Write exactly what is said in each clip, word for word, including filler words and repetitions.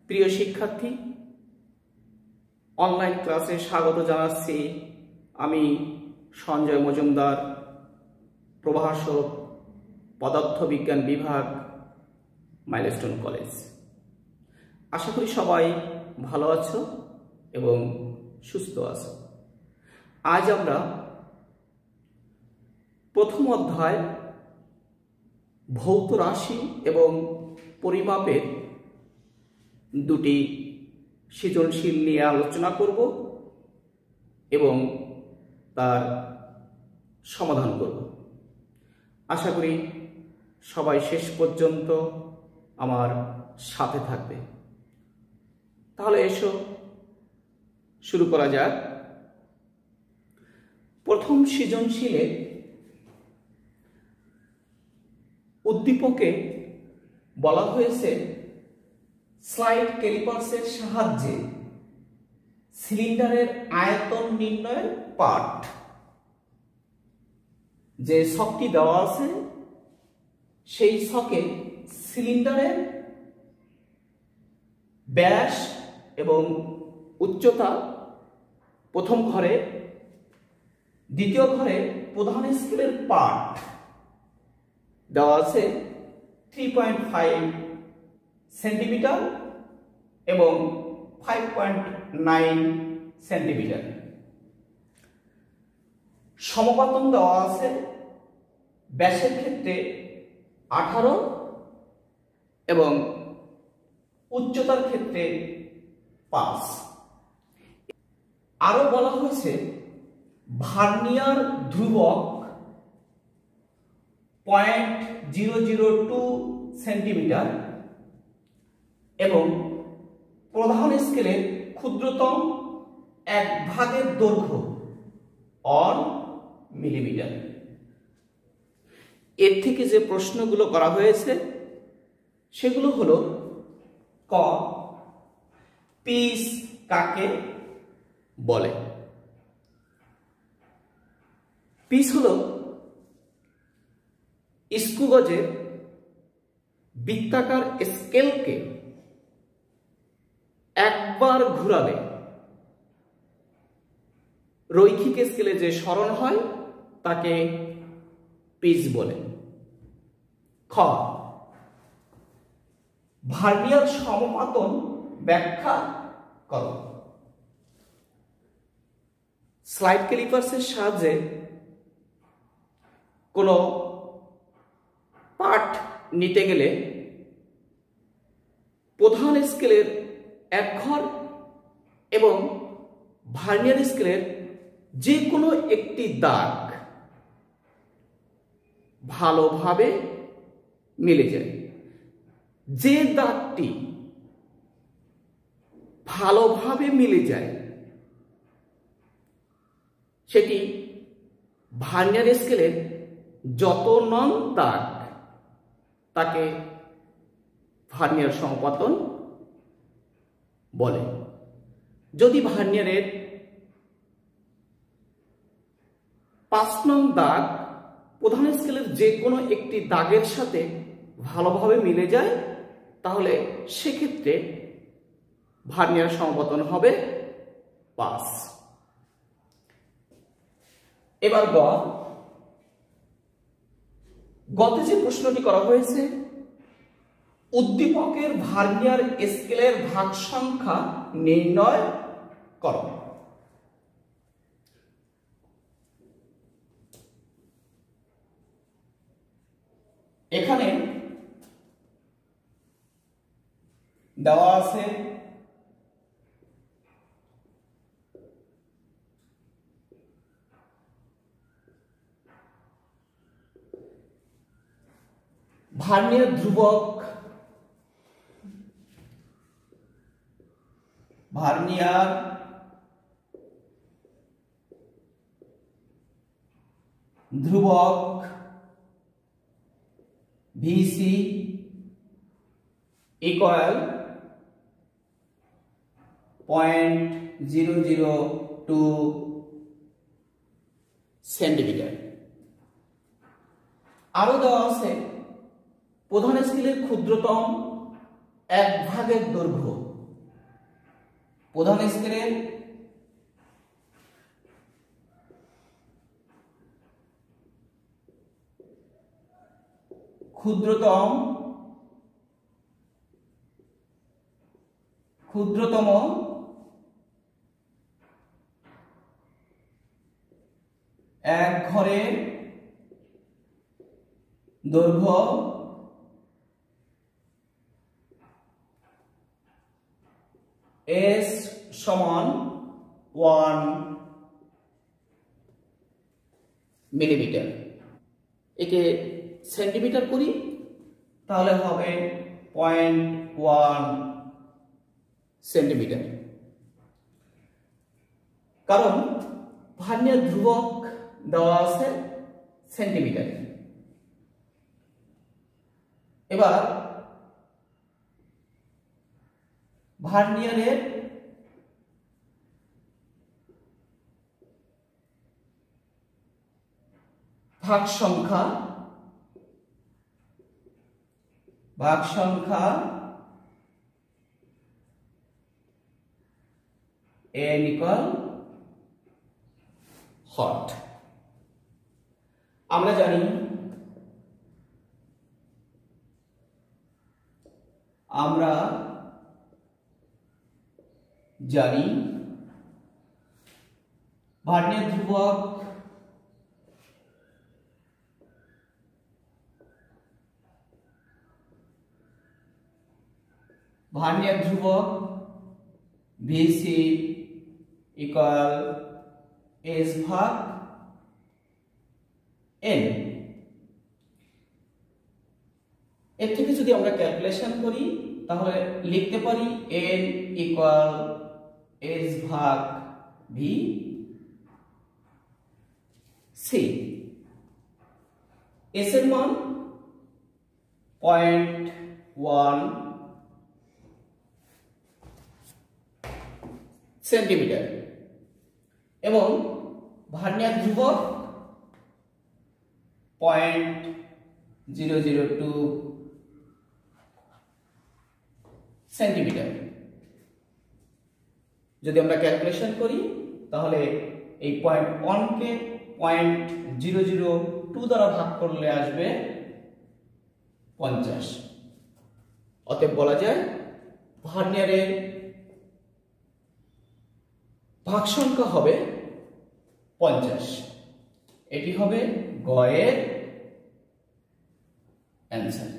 প্রিয় শিক্ষার্থী, অনলাইন ক্লাসে স্বাগত জানাচ্ছি। আমি সঞ্জয় মজুমদার, প্রভাষক, পদার্থবিজ্ঞান বিভাগ, মাইলস্টোন কলেজ। আশা করি সবাই ভালো আছো এবং সুস্থ আছো। আজ আমরা প্রথম অধ্যায় ভৌত রাশি এবং পরিমাপের দুটি সৃজনশীল নিয়ে আলোচনা করব এবং তার সমাধান করব। আশা করি সবাই শেষ পর্যন্ত আমার সাথে থাকবে। তাহলে এসো শুরু করা যাক। প্রথম সৃজনশীলে উদ্দীপকে বলা হয়েছে স্লাইড ক্যালিপার্সের সাহায্যে সিলিন্ডারের আয়তন নির্ণয়ের পাঠ। যে ছকটি দেওয়া আছে সেই ছকে সিলিন্ডারের ব্যাস এবং উচ্চতা প্রথম ঘরে, দ্বিতীয় ঘরে প্রধান স্কেলের পাঠ দেওয়া আছে থ্রি পয়েন্ট ফাইভ সেন্টিমিটার এবং ফাইভ পয়েন্ট নাইন সেন্টিমিটার। সমপাতন দেওয়া আছে ব্যাসের ক্ষেত্রে আঠারো এবং উচ্চতার ক্ষেত্রে পাঁচ। আরো বলা হয়েছে ভার্নিয়ার ধ্রুবক point zero zero two centimetre এবং প্রধান স্কেলের ক্ষুদ্রতম এক ভাগের দৈর্ঘ্য অন মিলিমিটার। এর থেকে যে প্রশ্নগুলো করা হয়েছে সেগুলো হলো: ক, পিচ কাকে বলে? পিচ হলো স্ক্রু গজের বৃত্তাকার স্কেলকে একবার ঘুরালে রৈখিক স্কেলে যে সরণ হয় তাকে পিচ বলে। খ, ভার্নিয়ার সমপাতন ব্যাখ্যা করো। স্লাইড ক্যালিপার্সের সাহায্যে কোনো পাঠ নিতে গেলে প্রধান স্কেলের এক ঘর এবং ভার্নিয়ার স্কেলের যে কোনো একটি দাগ ভালোভাবে মিলে যায়। যে দাগটি ভালোভাবে মিলে যায় সেটি ভার্নিয়ার স্কেলের যত নং দাগ তাকে ভার্নিয়ার সমপাতন বলে। যদি ভার্নিয়ারের পাঁচ নং দাগ প্রধান স্কেলের যে কোনো একটি দাগের সাথে ভালোভাবে মিলে যায় তাহলে সেক্ষেত্রে ভার্নিয়ার সমপাতন হবে পাঁচ। এবার গ, গতে যে প্রশ্নটি করা হয়েছে উদ্দীপকের ভার্নিয়ার স্কেলের ভাগ সংখ্যা নির্ণয় করো। এখানে দেওয়া আছে ভার্নিয়ার ধ্রুবক, ভার্নিয়ার ধ্রুবক VC equal point zero zero two centimetre. আরো দেওয়া আছে প্রধান স্কেলের ক্ষুদ্রতম এক ভাগের দৈর্ঘ্য প্রধান স্কেলের ক্ষুদ্রতম ক্ষুদ্রতম এক ঘরের দৈর্ঘ্য এস সমান ওয়ান মিলিমিটার। একে সেন্টিমিটার করি তাহলে হবে পয়েন্ট ওয়ান সেন্টিমিটার। কারণ ভার্নিয়ার ধ্রুবক দেওয়া আছে সেন্টিমিটারে। এবার ভার্নিয়ারের ভাগ সংখ্যা ভাগ সংখ্যা n equal হট। আমরা জানি আমরা জানি ভার্নিয়ার ধ্রুবক ভার্নিয়ার ধ্রুবক ভিসি ইকুয়াল এস ভাগ এন। এর থেকে যদি আমরা ক্যালকুলেশন করি তাহলে লিখতে পারি এন ইকুয়াল এস ভাগ ভি সি। এস এর মান পয়েন্ট ওয়ান সেন্টিমিটার এবং ভার্নিয়ার ধ্রুবক point zero zero two centimetre. যদি আমরা ক্যালকুলেশন করি তাহলে এই পয়েন্ট ওয়ানকে পয়েন্ট জিরো জিরো টু দ্বারা ভাগ করলে আসবে পঞ্চাশ। অতএব বলা যায় ভার্নিয়ারের ভাগ সংখ্যা হবে পঞ্চাশ। এটি হবে গ এর অ্যান্সার।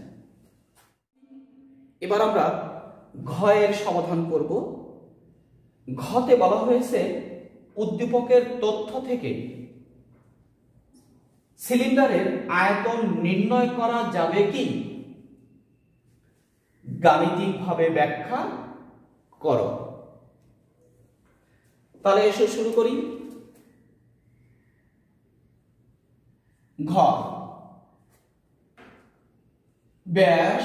এবার আমরা ঘ এর সমাধান করব। ঘতে বলা হয়েছে উদ্দীপকের তথ্য থেকে সিলিন্ডারের আয়তন নির্ণয় করা যাবে কি? গাণিতিকভাবে ব্যাখ্যা করো। তাহলে এসে শুরু করি। ঘ ব্যাস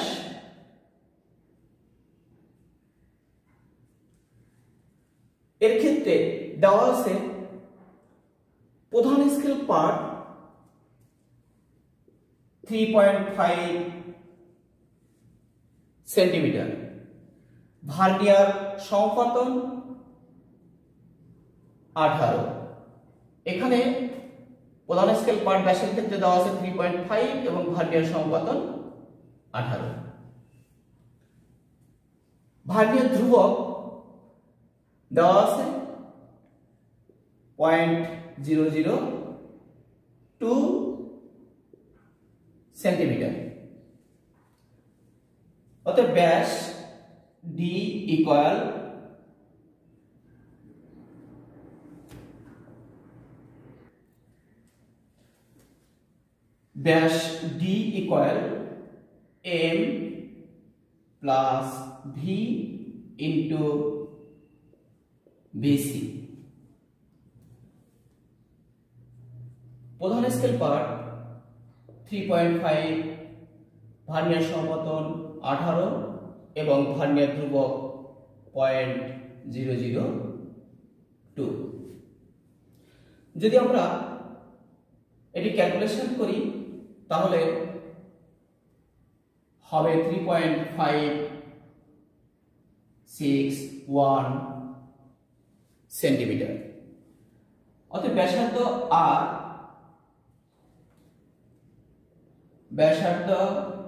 এর ক্ষেত্রে দেওয়া আছে প্রধান scale part three point five centimetre, vernier সমপাতন আঠারো। এখানে প্রধান স্কেল পার্ট ব্যাসের ক্ষেত্রে দেওয়া আছে থ্রি পয়েন্ট ফাইভ এবং ভার্নিয়ার সমপাতন আঠারো। ভার্নিয়ার ধ্রুবক দেওয়া আছে point zero zero two centimetre. অতএব ব্যাস ডি ইকুয়াল ব্যাস D equal M plus V into VC. প্রধান scale part three point five, vernier সমপতন আঠারো এবং ভার্নিয়ার ধ্রুবক পয়েন্ট জিরো জিরো টু। যদি আমরা এটি ক্যালকুলেশন করি তাহলে হবে three point five six one centimetre. অতএব ব্যাসার্ধ আর ব্যাসার্ধ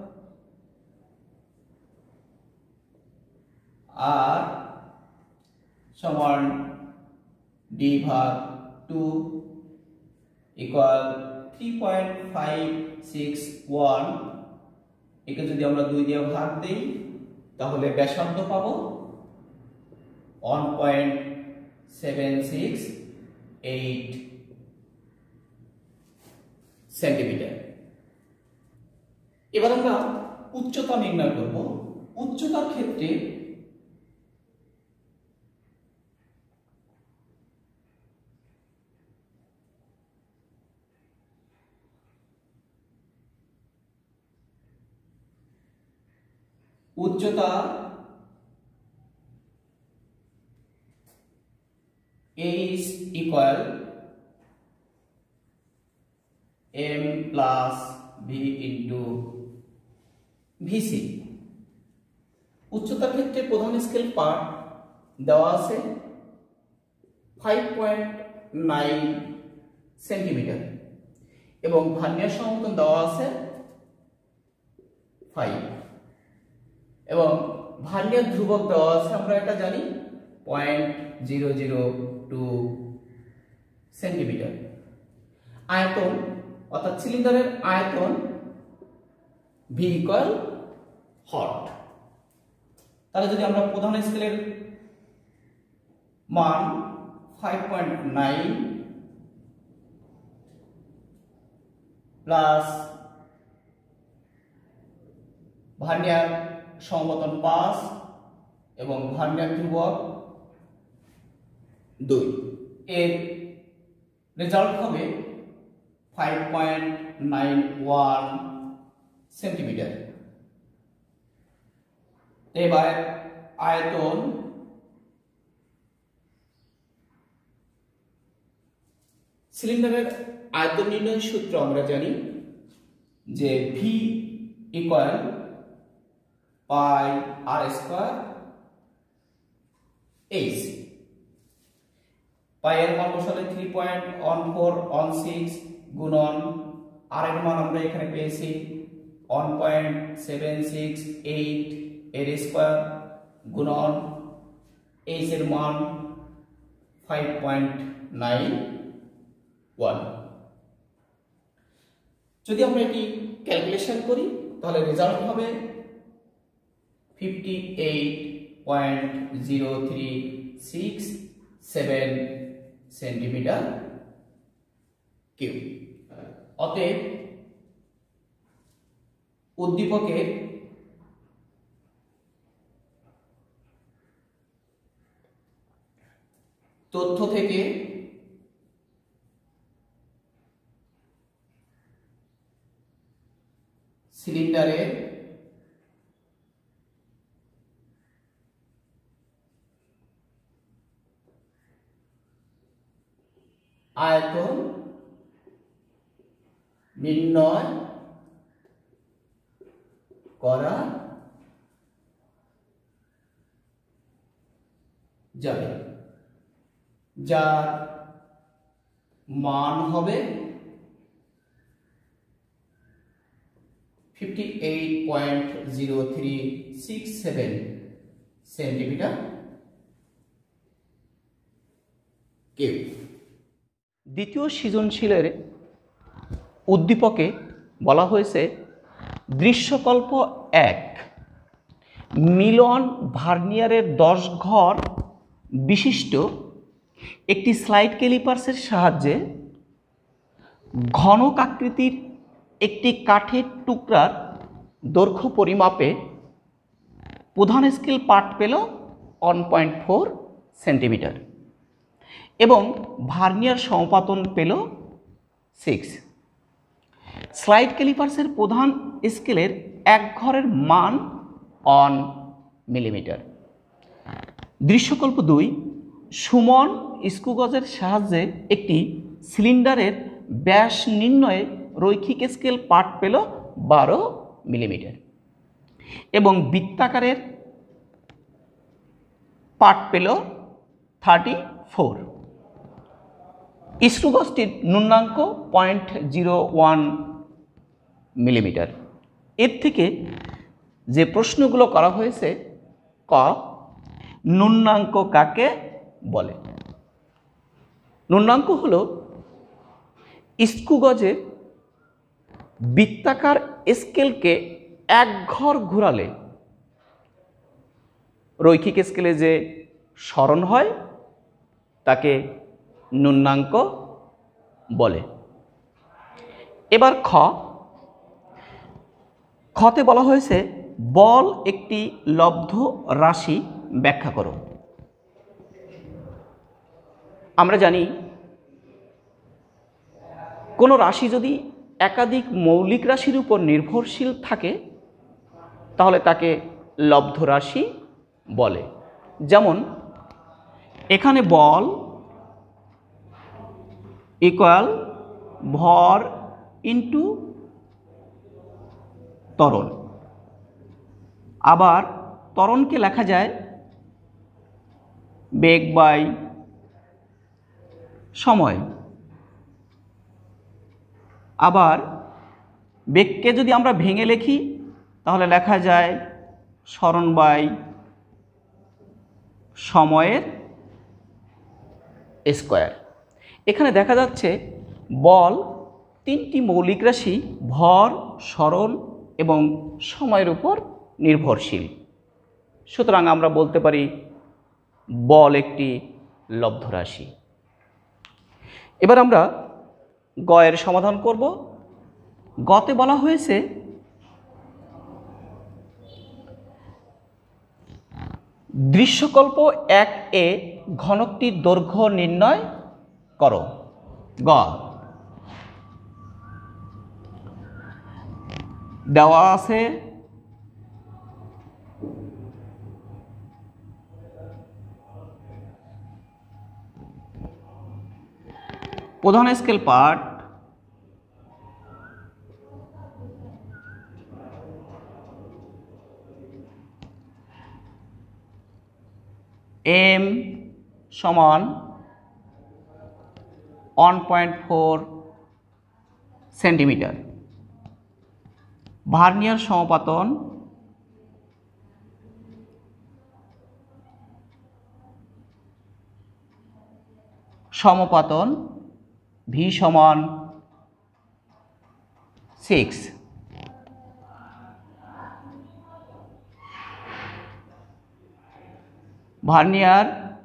আর সমান ডি ভাগ two equal three point five six one. একে যদি আমরা দুই দিয়ে ভাগ দিই তাহলে ব্যাসার্ধ পাবো one point seven six eight centimetre. এবার আমরা উচ্চতা নির্ণয় করব। উচ্চতার ক্ষেত্রে উচ্চতা is equal m plus v into vc। উচ্চতার ক্ষেত্রে প্রধান স্কেল পার্ট দেওয়া আছে ফাইভ পয়েন্ট নাইন সেন্টিমিটার এবং ভার্নিয়ার সমতল দেওয়া আছে ফাইভ এবং ভার্নিয়ার ধ্রুবক দেওয়া আছে আমরা এটা জানি point zero zero two centimetre. আয়তন অর্থাৎ সিলিন্ডারের আয়তন ভি ইকুয়াল হট। তাহলে যদি আমরা প্রধান স্কেলের মান five point nine plus vernier সমতল পাঁচ এবং ভার্নিয়ার ধ্রুবক দুই, এর রেজাল্ট হবে five point nine one centimetre. এবার আয়তন সিলিন্ডারের আয়তন নির্ণয়ের সূত্র আমরা জানি যে V equal pi R square H. Pi এর মান বসালে three point one four one six গুণন আর এর মান আমরা এখানে পেয়েছি one point seven six eight এর স্কয়ার গুণন এইচ এর মান ফাইভ পয়েন্ট নাইন ওয়ান। যদি আমরা এটি ক্যালকুলেশন করি তাহলে রেজাল্ট হবে fifty eight point zero three six seven centimetre cube. অতএব উদ্দীপকের তথ্য থেকে সিলিন্ডারের আয়তন নির্ণয় করা যাবে, যার মান হবে fifty eight point zero three six seven centimetre cube. দ্বিতীয় সৃজনশীলের উদ্দীপকে বলা হয়েছে দৃশ্যকল্প এক, মিলন ভার্নিয়ারের দশ ঘর বিশিষ্ট একটি স্লাইড ক্যালিপার্সের সাহায্যে ঘনক আকৃতির একটি কাঠের টুকরার দৈর্ঘ্য পরিমাপে প্রধান স্কেল পার্ট পেল ওয়ান পয়েন্ট ফোর সেন্টিমিটার এবং ভার্নিয়ার সমপাতন পেল সিক্স। স্লাইড ক্যালিপার্সের প্রধান স্কেলের এক ঘরের মান ওয়ান মিলিমিটার। দৃশ্যকল্প দুই, সুমন স্ক্রুগজের সাহায্যে একটি সিলিন্ডারের ব্যাস নির্ণয়ে রৈখিক স্কেল পার্ট পেল বারো মিলিমিটার এবং বৃত্তাকারের পার্ট পেল থার্টি ফোর। স্ক্রুগজটির ন্যূনাঙ্ক পয়েন্ট জিরো ওয়ান মিলিমিটার। এর থেকে যে প্রশ্নগুলো করা হয়েছে, ক, ন্যূনাঙ্ক কাকে বলে? ন্যূনাঙ্ক হল স্ক্রুগজের বৃত্তাকার স্কেলকে এক ঘর ঘোরালে রৈখিক স্কেলে যে সরণ হয় তাকে ন্যূনাঙ্ক বলে। এবার খ, খতে বলা হয়েছে বল একটি লব্ধ রাশি, ব্যাখ্যা করো। আমরা জানি কোনো রাশি যদি একাধিক মৌলিক রাশির উপর নির্ভরশীল থাকে তাহলে তাকে লব্ধ রাশি বলে। যেমন এখানে বল ইকুয়াল ভর ইন্টু ত্বরণ। আবার ত্বরণকে লেখা যায় বেগ বাই সময়। আবার বেগকে যদি আমরা ভেঙে লিখি তাহলে লেখা যায় সরণ বাই সময়ের স্কোয়ার। এখানে দেখা যাচ্ছে বল তিনটি মৌলিক রাশি ভর, সরণ এবং সময়ের উপর নির্ভরশীল। সুতরাং আমরা বলতে পারি বল একটি লব্ধ রাশি। এবার আমরা গ এর সমাধান করব। গতে বলা হয়েছে দৃশ্যকল্প এক এ ঘনকটির দৈর্ঘ্য নির্ণয় করো। গ, দেওয়া আছে প্রধান স্কেল পার্ট এম সমান one point four centimetre. Vernier সমপাতন সমপাতন ভি সমান সিক্স। ভার্নিয়ার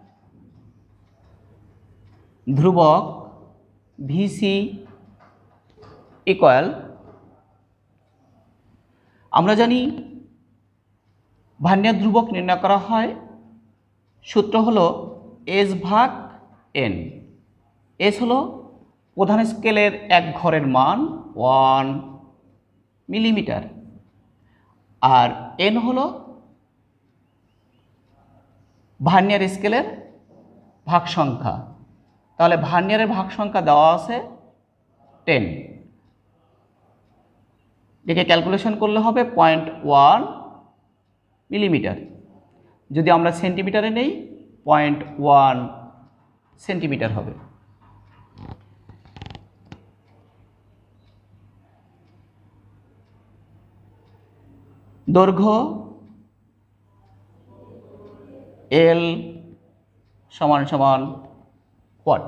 ধ্রুবক ভিসি ইকুয়াল, আমরা জানি ভার্নিয়ার ধ্রুবক নির্ণয় করা হয়, সূত্র হলো এস ভাগ এন। এস হলো প্রধান স্কেলের এক ঘরের মান ওয়ান মিলিমিটার, আর এন হলো ভার্নিয়ার স্কেলের ভাগ সংখ্যা। তাহলে ভার্নিয়ারের ভাগ সংখ্যা দেওয়া আছে টেন। এটাকে ক্যালকুলেশন করলে হবে পয়েন্ট ওয়ান মিলিমিটার। যদি আমরা সেন্টিমিটারে নেই পয়েন্ট ওয়ান সেন্টিমিটার হবে। দৈর্ঘ্য এল সমান সমান ওয়াট।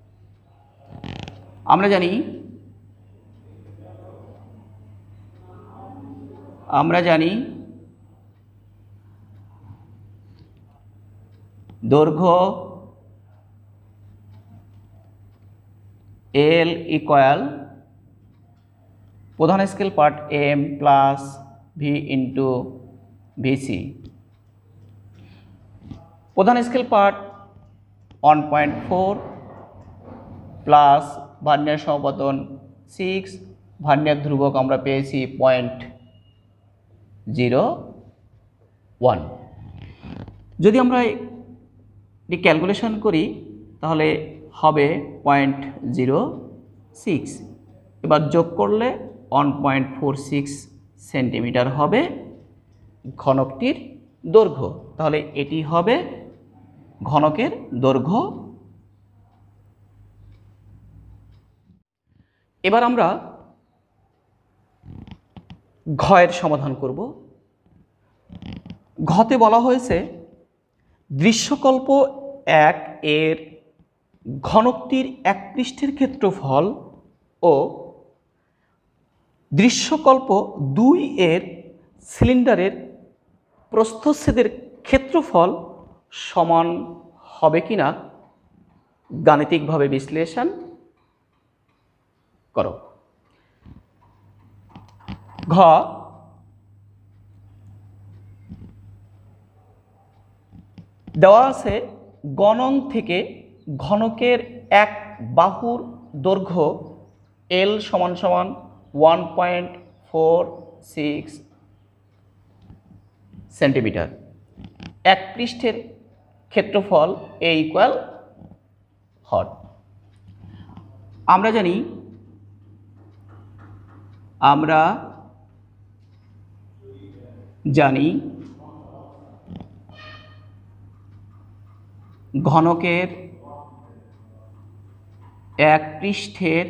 আমরা জানি আমরা জানি দৈর্ঘ্য এল ইকুয়াল প্রধান scale part M plus V into VC. প্রধান scale part one point four plus vernier সমপতন সিক্স, ভার্নিয়ার ধ্রুবক আমরা পেয়েছি পয়েন্ট জিরো ওয়ান। যদি আমরা এটি ক্যালকুলেশন করি তাহলে হবে পয়েন্ট জিরো সিক্স। এবার যোগ করলে one point four six centimetre হবে ঘনকটির দৈর্ঘ্য। তাহলে এটি হবে ঘনকের দৈর্ঘ্য এবার আমরা ঘয়ের সমাধান করব। ঘতে বলা হয়েছে দৃশ্যকল্প এক এর ঘনকটির এক পৃষ্ঠের ক্ষেত্রফল ও দৃশ্যকল্প দুই এর সিলিন্ডারের প্রস্থচ্ছেদের ক্ষেত্রফল সমান হবে কিনা গাণিতিকভাবে বিশ্লেষণ করো। ঘ দেওয়া আছে গণন থেকে ঘনকের এক বাহুর দৈর্ঘ্য এল সমান সমান one point four six centimetre, এক পৃষ্ঠের ক্ষেত্রফল এ ইকুয়াল হট। আমরা জানি আমরা জানি ঘনকের এক পৃষ্ঠের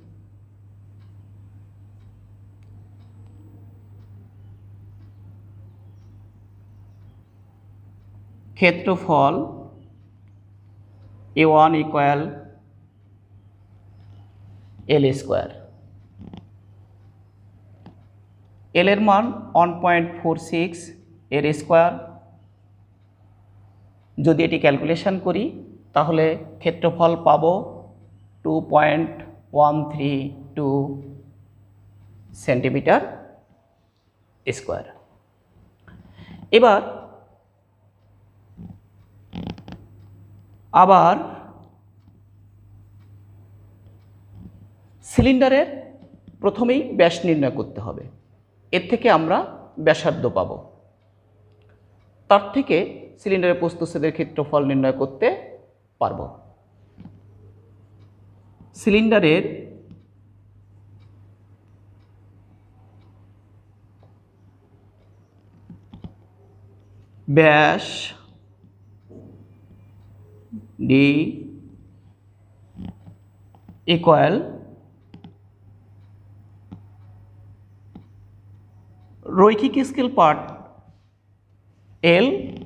ক্ষেত্রফল A one equal L square. L এর মান ওয়ান পয়েন্ট ফোর সিক্স এর স্কোয়ার। যদি এটি ক্যালকুলেশন করি তাহলে ক্ষেত্রফল পাব two point one three two centimetre square. এবার আবার সিলিন্ডারের প্রথমেই ব্যাস নির্ণয় করতে হবে। এর থেকে আমরা ব্যাসার্ধ পাব, তার থেকে সিলিন্ডারের প্রস্থচ্ছেদের ক্ষেত্রফল নির্ণয় করতে পারব। সিলিন্ডারের ব্যাস ডি ইকুয়াল রৈখিক স্কেল পার্ট এল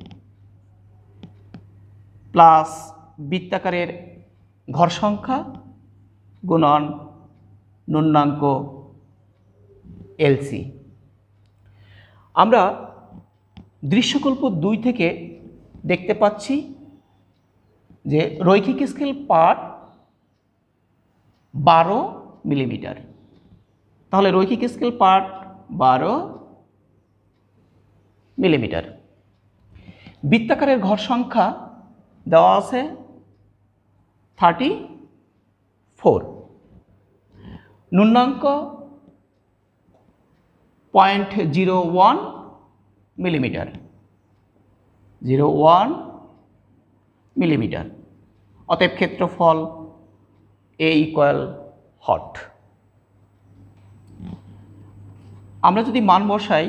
প্লাস বৃত্তাকারের ঘর সংখ্যা গুণন ন্যূনাঙ্ক এলসি। আমরা দৃশ্যকল্প দুই থেকে দেখতে পাচ্ছি যে রৈখিক স্কেল পার্ট বারো মিলিমিটার। তাহলে রৈখিক স্কেল পার্ট বারো মিলিমিটার। বৃত্তাকারের ঘর সংখ্যা দেওয়া আছে থার্টি ফোর। ন্যূনাঙ্ক point zero one millimetre, zero one millimetre. অতএব ক্ষেত্রফল এ ইকুয়াল হট। আমরা যদি মান বসাই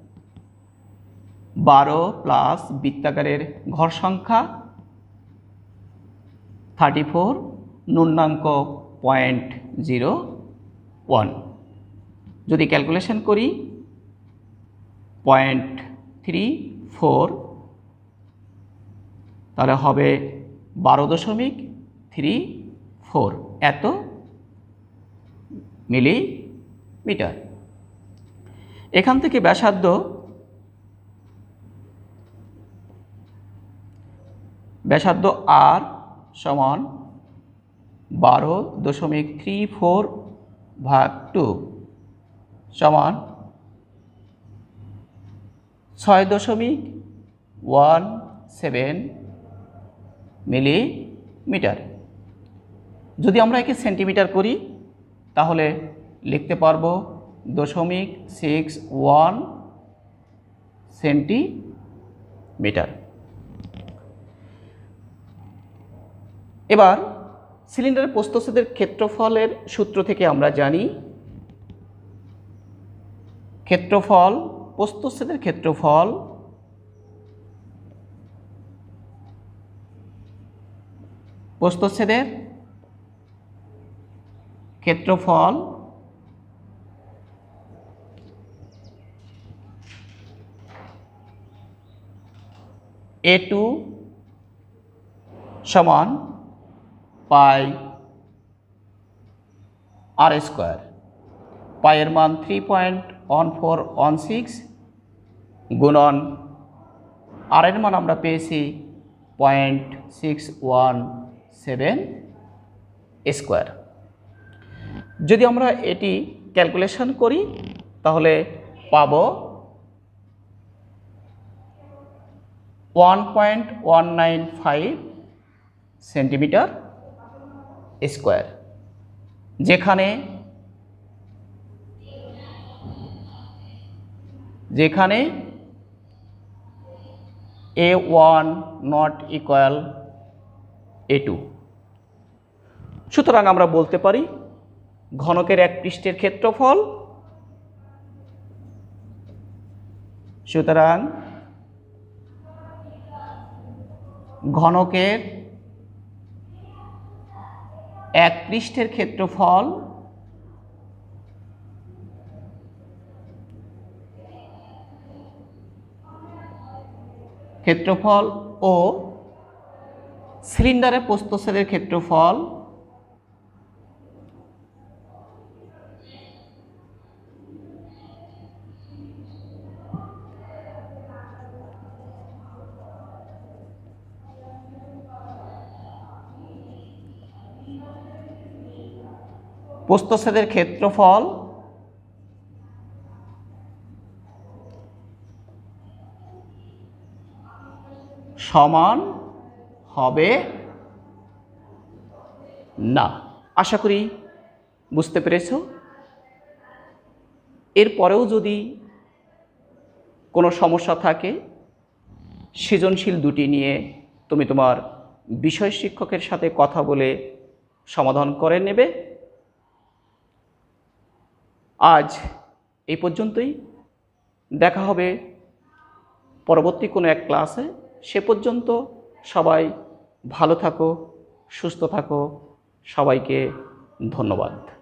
বারো প্লাস বৃত্তাকারের ঘর সংখ্যা থার্টি ফোর, ন্যূনাঙ্ক পয়েন্ট জিরো ওয়ান, যদি ক্যালকুলেশন করি পয়েন্ট থ্রি ফোর, তাহলে হবে বারো দশমিক থ্রি ফোর এত মিলিমিটার। এখান থেকে ব্যাসার্ধ ব্যাসার্ধ আর সমান বারো দশমিক থ্রি ফোর ভাগ টু সমান ছয় দশমিক ওয়ান সেভেন মিলিমিটার। যদি আমরা একে সেন্টিমিটার করি তাহলে লিখতে পারবো দশমিক সিক্স ওয়ান সেন্টিমিটার। এবার সিলিন্ডারের প্রস্থচ্ছেদের ক্ষেত্রফলের সূত্র থেকে আমরা জানি ক্ষেত্রফল প্রস্থচ্ছেদের ক্ষেত্রফল প্রস্থচ্ছেদের ক্ষেত্রফল এ টু সমান পাই আর স্কোয়ার। পাইয়ের মান three point one four one six গুণন আর এর মান আমরা পেয়েছি point six one seven square. যদি আমরা এটি ক্যালকুলেশন করি তাহলে পাব one point one nine five centimetre square, যেখানে যেখানে A one not equal A two. সুতরাং আমরা বলতে পারি ঘনকের এক পৃষ্ঠের ক্ষেত্রফল সুতরাং ঘনকের এক পৃষ্ঠের ক্ষেত্রফল ক্ষেত্রফল ও সিলিন্ডারের প্রস্থচ্ছেদের ক্ষেত্রফল প্রস্থচ্ছেদের ক্ষেত্রফল সমান হবে না। আশা করি বুঝতে পেরেছ। এরপরেও যদি কোনো সমস্যা থাকে সৃজনশীল দুটি নিয়ে তুমি তোমার বিষয় শিক্ষকের সাথে কথা বলে সমাধান করে নেবে। আজ এই পর্যন্তই, দেখা হবে পরবর্তী কোনো এক ক্লাসে। সে পর্যন্ত সবাই ভালো থাকো, সুস্থ থাকো। সবাইকে ধন্যবাদ।